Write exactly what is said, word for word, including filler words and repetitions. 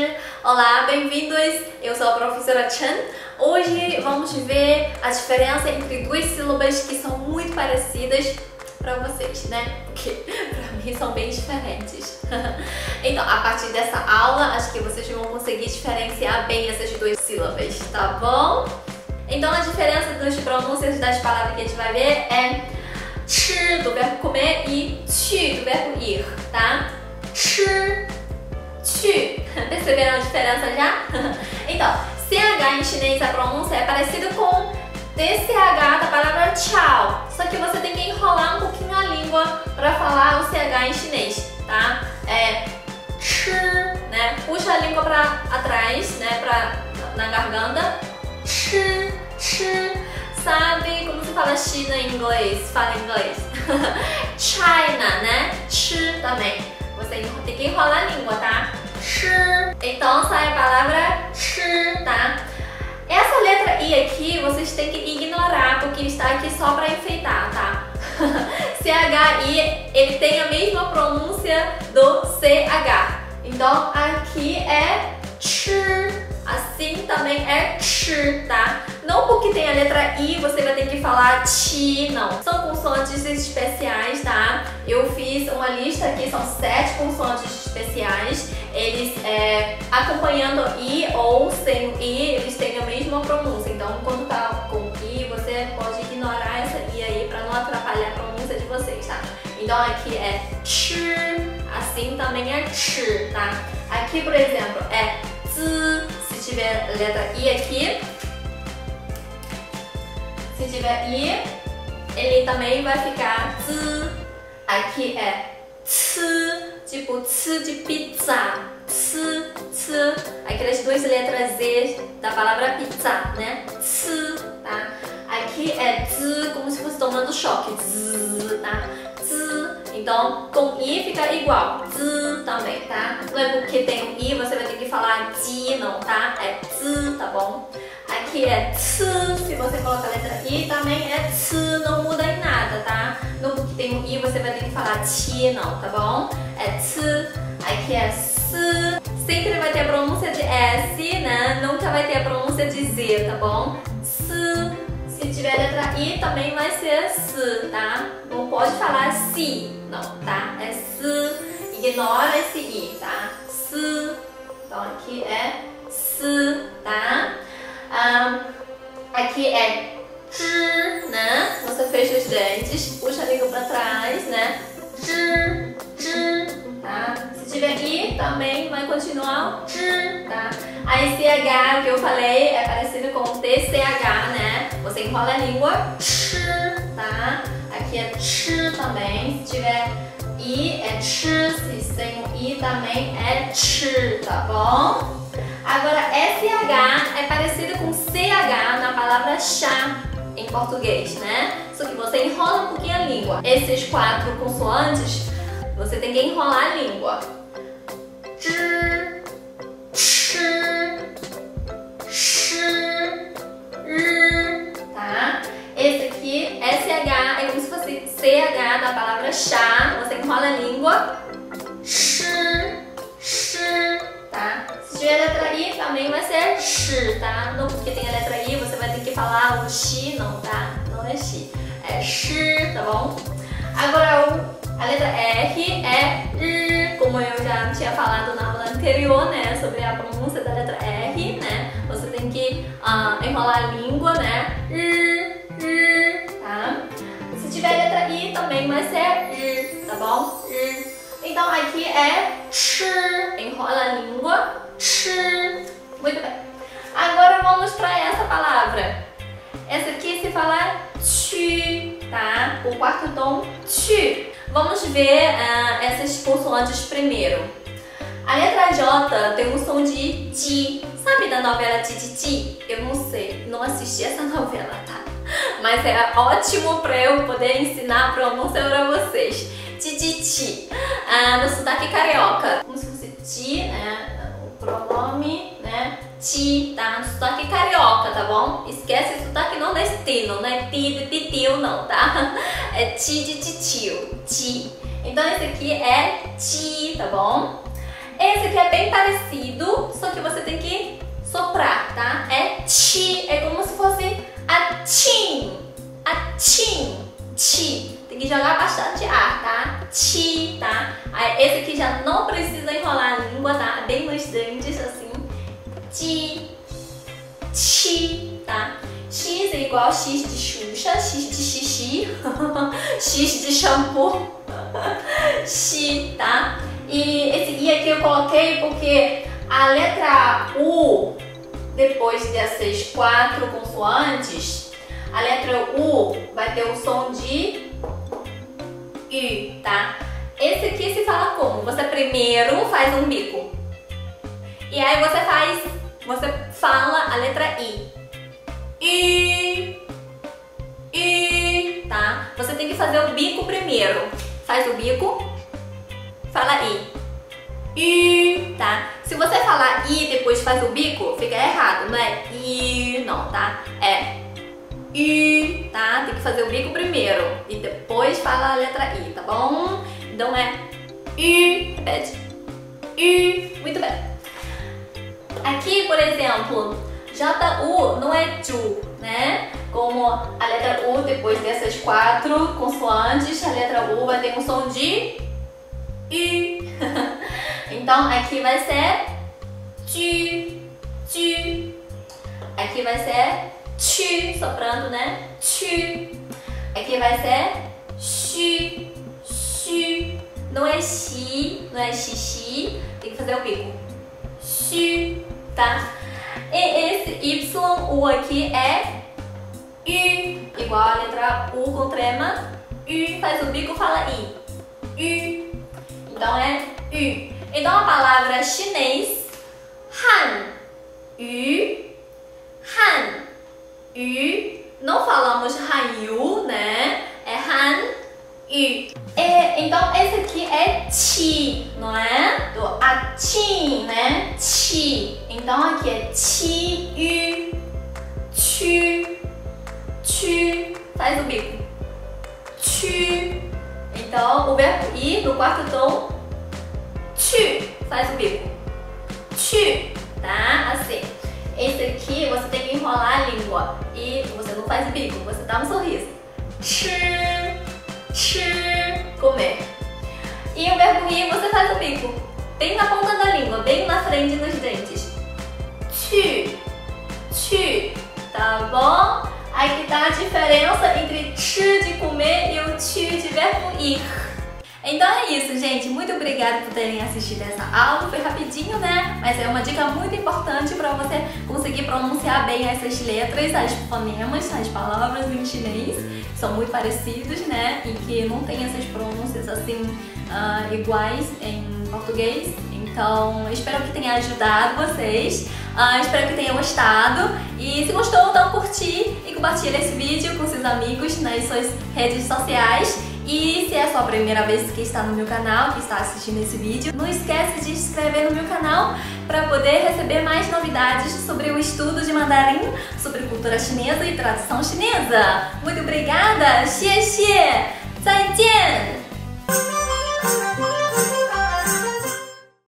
Olá, bem-vindos! Eu sou a professora Chen. Hoje vamos ver a diferença entre duas sílabas que são muito parecidas para vocês, né? Porque para mim são bem diferentes. Então, a partir dessa aula, acho que vocês vão conseguir diferenciar bem essas duas sílabas, tá bom? Então, a diferença das pronúncias das palavras que a gente vai ver é chi do verbo comer e qu do verbo ir, tá? Chi, qu. Perceberam a diferença já? Então, C H em chinês, a pronúncia é parecida com T C H da palavra tchau. Só que você tem que enrolar um pouquinho a língua para falar o C H em chinês, tá? É chi, né? Puxa a língua para atrás, né? Pra, na garganta. Chi, chi. Sabe como se fala China em inglês? Fala em inglês. China, né? Chi também. Você tem que enrolar a língua, tá? Chi. Então sai a palavra chi, tá? Essa letra I aqui vocês têm que ignorar porque está aqui só para enfeitar, tá? C H I, ele tem a mesma pronúncia do C H. Então aqui é chi. Assim também é chi, tá? Não porque tem a letra I você vai ter que falar ti, não. São consoantes especiais, tá? Eu fiz uma lista aqui, são sete consoantes especiais. Eles, é, acompanhando I ou sem o I, eles têm a mesma pronúncia. Então, quando tá com I, você pode ignorar essa I aí para não atrapalhar a pronúncia de vocês, tá? Então, aqui é chi, assim também é chi, tá? Aqui, por exemplo, é zi. Se tiver letra I aqui, se tiver I, ele também vai ficar zi. Aqui é ci, tipo ci de pizza, ci, ci. Aquelas duas letras Z da palavra pizza, né? Ci, tá? Aqui é zi, como se fosse tomando choque, zi, tá? Zi. Então, com I fica igual, zi também, tá? Não é porque tem um I, você vai ter que falar ji, não, tá? É zi, tá bom? Aqui é ci, se você colocar a letra I, também é ci, não muda em nada, tá? Não porque tem um I, você vai ter que falar ti, não, tá bom? É ci, aqui é si, sempre vai ter a pronúncia de S, né? Nunca vai ter a pronúncia de Z, tá bom? Si. Se tiver letra I, também vai ser si, tá? Não pode falar si, não, tá? É si, ignora esse I, tá? Si, então aqui é si, tá? Um, aqui é zhi, né? Você fecha os dentes, puxa a língua pra trás, né? Zhi, zhi, tá? Se tiver I, também vai continuar zhi, tá? Aí C H, que eu falei, é parecido com T C H, né? Você enrola a língua, chi, tá? Aqui é chi também. Se tiver I, é chi. Se tem um I também é chi, tá bom? Agora, S H é parecido com C H na palavra chá em português, né? Só que você enrola um pouquinho a língua. Esses quatro consoantes, você tem que enrolar a língua. Zhi, chi, shi, ri, tá? Esse aqui, S H, é como se fosse C H da palavra chá. Você enrola a língua. Shi, shi, tá? Se tiver a letra I, também vai ser shi, tá? Não porque tem a letra I, você vai ter que falar o xi, não, tá? Não é xi, é shi, tá bom? Agora, a letra R é R, como eu já tinha falado na aula anterior, né? Sobre a pronúncia da letra R, né? Você tem que uh, enrolar a língua, né? R, R, tá? Se tiver a letra I, também vai ser R, tá bom? R. Então, aqui é chi, enrola a língua, chi. Muito bem. Agora vamos para essa palavra. Essa aqui se fala chu, tá? O quarto tom, chu. Vamos ver uh, essas consoantes primeiro. A letra J tem um som de ti. Sabe da novela Tititi? Eu não sei, não assisti essa novela, tá? Mas é ótimo para eu poder ensinar a pronúncia para vocês. Tititi, uh, no sotaque carioca. Como se fosse ti, né? O pronome, né? Ti, tá? No sotaque carioca, tá bom? Esquece o sotaque nordestino, não é ti de titio, não, tá? É ti de titio, ti. Então esse aqui é ti, tá bom? Esse aqui é bem parecido, só Qi. Tem que jogar bastante ar, tá? Qi, tá? Aí, esse aqui já não precisa enrolar a língua, tá? Bem nos dentes, assim. Qi. Qi, tá? X é igual X de Xuxa, X de xixi, X de shampoo, Xi, tá? E esse I aqui eu coloquei porque a letra U, depois dessas quatro consoantes, a letra U vai ter o som de U, tá? Esse aqui se fala como? Você primeiro faz um bico. E aí você faz, você fala a letra I. I, I, tá? Você tem que fazer o bico primeiro. Faz o bico, fala I. I, tá? Se você falar I e depois faz o bico, fica errado, não é I, não, tá? É I, tá? Tem que fazer o bico primeiro e depois fala a letra I, tá bom? Então é I, repete. I, muito bem. Aqui, por exemplo, J U não é Ju, né? Como a letra U, depois dessas quatro consoantes, a letra U vai ter um som de I. Então, aqui vai ser Ju, Ju. Aqui vai ser Chu, soprando, né? Chu. Aqui vai ser Xu, Xu. Não é Xi, não é Xixi. Tem que fazer o bico. Xu, tá? E esse Y, U aqui é U, igual a letra U com trema. U, faz o bico, fala I. U. Então é U. Então a palavra chinês, Han, U, Han, U. Não falamos Hanyu, né? É Han, U. E, então esse aqui é Qi, não é? Do Aqin, né? Qi. Então aqui é Qi, Yu, Chu, Chu. Faz o bico. Chu. Então o verbo ir no quarto tom. Chu. Faz o bico. Chu. Tá? Assim. Esse aqui você tem que enrolar a língua. E você não faz o bico, você dá um sorriso. Chu. Chu, comer. E o verbo ir você faz o bico bem na ponta da língua, bem na frente dos dentes. Chu, chu, tá bom? Aqui tá a diferença entre chu de comer e o chu de verbo ir. Então é isso, gente. Muito obrigada por terem assistido essa aula. Foi rapidinho, né? Mas é uma dica muito importante para você conseguir pronunciar bem essas letras, as fonemas, as palavras em chinês, que são muito parecidos, né? E que não tem essas pronúncias assim uh, iguais em português. Então, espero que tenha ajudado vocês. Uh, espero que tenham gostado. E se gostou, dá um curtir e compartilha esse vídeo com seus amigos nas suas redes sociais. E se é a sua primeira vez que está no meu canal, que está assistindo esse vídeo, não esquece de se inscrever no meu canal para poder receber mais novidades sobre o estudo de mandarim, sobre cultura chinesa e tradição chinesa. Muito obrigada! Xie xie! 再见!